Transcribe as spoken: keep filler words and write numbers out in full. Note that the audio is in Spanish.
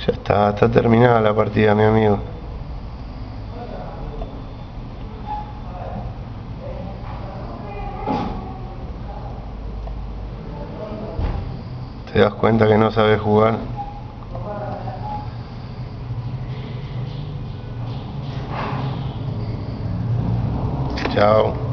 Ya está, está terminada la partida, mi amigo. ¿Te das cuenta que no sabes jugar? Chao.